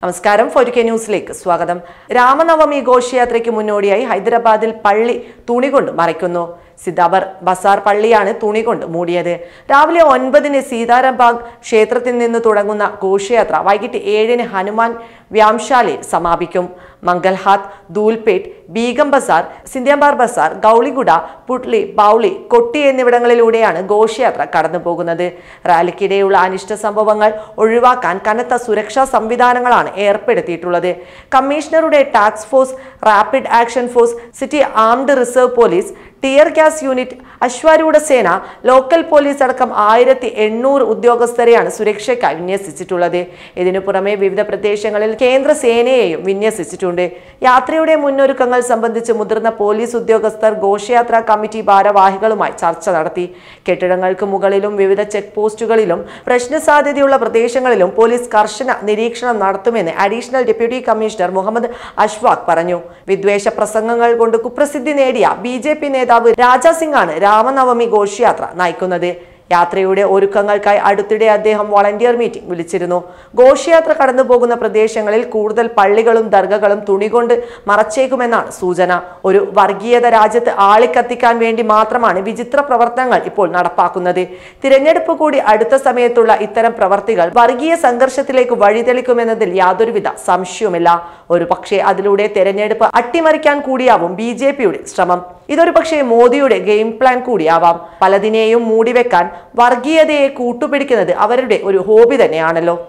നമസ്കാരം, 4K ന്യൂസിലേക്ക് സ്വാഗതം. രാമനവമി ഘോഷയാത്രയ്ക്ക് മുന്നോടിയായി ഹൈദരാബാദിൽ പള്ളി തുണി കൊണ്ട് മറയ്ക്കുന്നു. സിദാബർ ബസാർ പള്ളിയാണ് തുണി കൊണ്ട് മൂടിയത്. രാവിലെ 9-ന് സീതാരാംബാഗ് ക്ഷേത്രത്തിൽ നിന്ന് തുടങ്ങുന്ന ഘോഷയാത്ര വൈകിട്ട് 7-ന് ഹനുമാൻ വ്യാംശാലയിൽ സമാപിക്കും. മംഗൽഹാത്ത്, ധൂൽപേട്ട്, ബീഗം ബസാർ, സിന്ധ്യാംബാർ ബസാർ, ഗൗളിഗുഡ, പുട്ലി, ബൗളി, കൊട്ടി എന്നിവിടങ്ങളിലൂടെയാണ് ഘോഷയാത്ര കടന്നു പോകുന്നത്. റാലിക്കിടെയുള്ള അനിഷ്ട സംഭവങ്ങൾ ഒഴിവാക്കാൻ കനത്ത സുരക്ഷാ സംവിധാനങ്ങളാണ് ഏർപ്പെടുത്തിയിട്ടുള്ളത്. കമ്മീഷണറുടെ task force, rapid action force, city armed reserve police, tear gas unit, അശ്വാരൂഢ സേന, ലോക്കൽ പോലീസ് അടക്കം 1800 ഉദ്യോഗസ്ഥരെയാണ് സുരക്ഷയ്ക്കായി വിന്യസിച്ചിട്ടുള്ളത്. ഇതിനു പുറമെ വിവിധ പ്രദേശങ്ങളിൽ കേന്ദ്ര സേനയെയും വിന്യസിച്ചിട്ടുണ്ട്. യാത്രയുടെ മുന്നൊരുക്കങ്ങൾ സംബന്ധിച്ച് മുതിർന്ന പോലീസ് ഉദ്യോഗസ്ഥർ ഘോഷയാത്രാ കമ്മിറ്റി ഭാരവാഹികളുമായി ചർച്ച നടത്തി. കെട്ടിടങ്ങൾക്ക് മുകളിലും വിവിധ ചെക്ക് പോസ്റ്റുകളിലും പ്രശ്ന സാധ്യതയുള്ള പ്രദേശങ്ങളിലും പോലീസ് കർശന നിരീക്ഷണം നടത്തുമെന്ന് additional deputy commissioner Mohammed Ashfaq പറഞ്ഞു. വിദ്വേഷ പ്രസംഗങ്ങൾ കൊണ്ട് കുപ്രസിദ്ധി നേടിയ BJP നേതാവ് രാജാ സിംഗ് ആണ് രാമനവമി ഘോഷയാത്ര നയിക്കുന്നത്. യാത്രയുടെ ഒരുക്കങ്ങൾക്കായി അടുത്തിടെ അദ്ദേഹം വോളണ്ടിയർ മീറ്റിംഗ് വിളിച്ചിരുന്നു. ഘോഷയാത്ര കടന്നു പോകുന്ന പ്രദേശങ്ങളിൽ കൂടുതൽ പള്ളികളും ദർഗകളും തുണി കൊണ്ട് മറച്ചേക്കുമെന്നാണ് സൂചന. ഒരു വർഗീയത രാജ്യത്ത് ആളിക്കത്തിക്കാൻ വേണ്ടി മാത്രമാണ് വിചിത്ര പ്രവർത്തനങ്ങൾ ഇപ്പോൾ നടപ്പാക്കുന്നത്. തിരഞ്ഞെടുപ്പ് കൂടി അടുത്ത സമയത്തുള്ള ഇത്തരം പ്രവർത്തികൾ വർഗീയ സംഘർഷത്തിലേക്ക് വഴിതെളിക്കുമെന്നതിൽ യാതൊരുവിധ സംശയവുമില്ല. ഒരു പക്ഷേ അതിലൂടെ തെരഞ്ഞെടുപ്പ് അട്ടിമറിക്കാൻ കൂടിയാവും BJPയുടെ ശ്രമം. ഇതൊരു പക്ഷേ മോദിയുടെ ഗെയിം പ്ലാൻ കൂടിയാവാം. പലതിനെയും മൂടിവെക്കാൻ വർഗീയതയെ കൂട്ടുപിടിക്കുന്നത് അവരുടെ ഒരു ഹോബി തന്നെയാണല്ലോ.